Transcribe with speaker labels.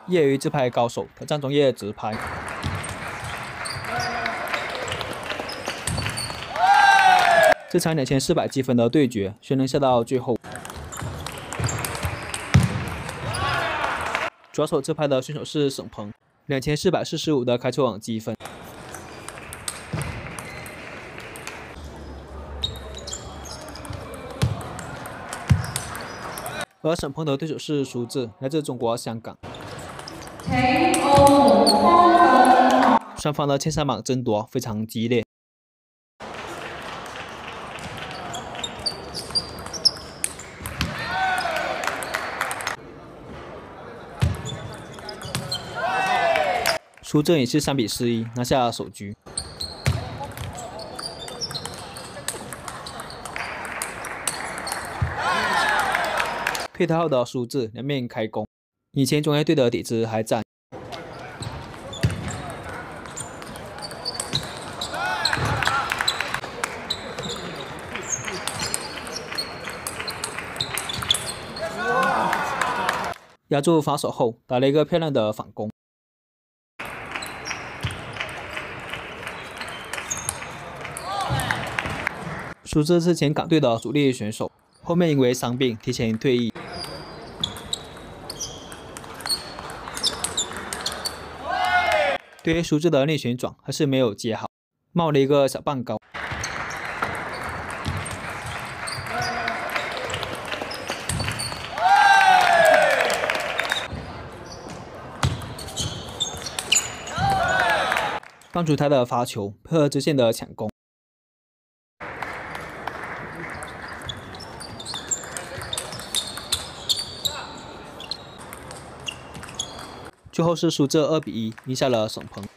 Speaker 1: 业余自拍高手挑战专业直拍。这场2400积分的对决，谁能下到最后？左手自拍的选手是沈鹏，2445的开出网积分。而沈鹏的对手是苏智，来自中国香港。双方的前三榜争夺非常激烈。苏智也是3比41拿下首局。退台后的苏智两面开攻，以前中业队的底子还在。压住防守后，打了一个漂亮的反攻。苏智之前港队的主力选手，后面因为伤病提前退役。对于苏智的内旋转还是没有接好，冒了一个小半高。帮助他的发球配合直线的抢攻。最后是苏智2比1赢下了沈鹏。